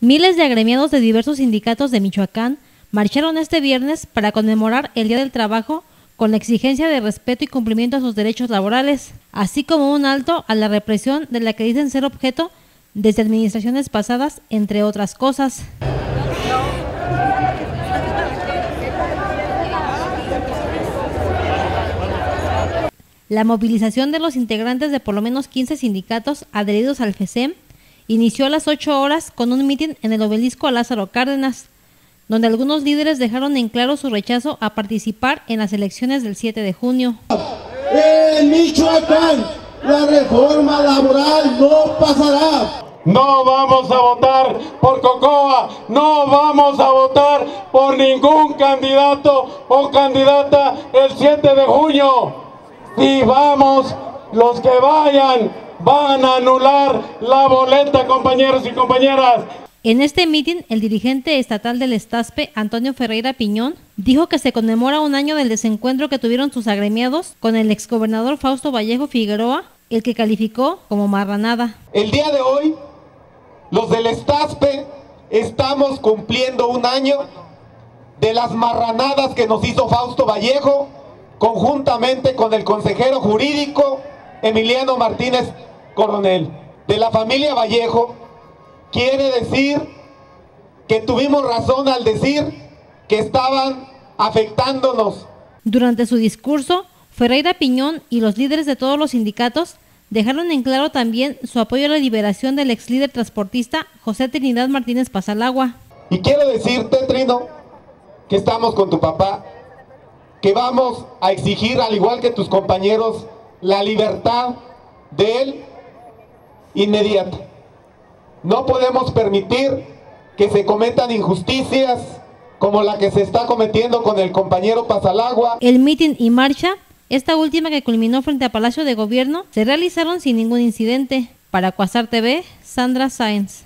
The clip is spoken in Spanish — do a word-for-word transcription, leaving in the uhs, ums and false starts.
Miles de agremiados de diversos sindicatos de Michoacán marcharon este viernes para conmemorar el Día del Trabajo con la exigencia de respeto y cumplimiento a sus derechos laborales, así como un alto a la represión de la que dicen ser objeto desde administraciones pasadas, entre otras cosas. La movilización de los integrantes de por lo menos quince sindicatos adheridos al FESEM inició a las ocho horas con un mitin en el obelisco a Lázaro Cárdenas, donde algunos líderes dejaron en claro su rechazo a participar en las elecciones del siete de junio. En Michoacán, la reforma laboral no pasará. No vamos a votar por Cocoa, no vamos a votar por ningún candidato o candidata el siete de junio. Si vamos, los que vayan van a anular la boleta, compañeros y compañeras. En este mitin, el dirigente estatal del Estaspe, Antonio Ferreira Piñón, dijo que se conmemora un año del desencuentro que tuvieron sus agremiados con el exgobernador Fausto Vallejo Figueroa, el que calificó como marranada. El día de hoy, los del Estaspe estamos cumpliendo un año de las marranadas que nos hizo Fausto Vallejo, conjuntamente con el consejero jurídico Emiliano Martínez Coronel. De la familia Vallejo, quiere decir que tuvimos razón al decir que estaban afectándonos. Durante su discurso, Ferreira Piñón y los líderes de todos los sindicatos dejaron en claro también su apoyo a la liberación del ex líder transportista José Trinidad Martínez Pasalagua. Y quiero decirte, Trino, que estamos con tu papá, que vamos a exigir, al igual que tus compañeros, la libertad de él inmediata. No podemos permitir que se cometan injusticias como la que se está cometiendo con el compañero Pasalagua. El mitin y marcha, esta última que culminó frente a Palacio de Gobierno, se realizaron sin ningún incidente. Para Cuasar T V, Sandra Sáenz.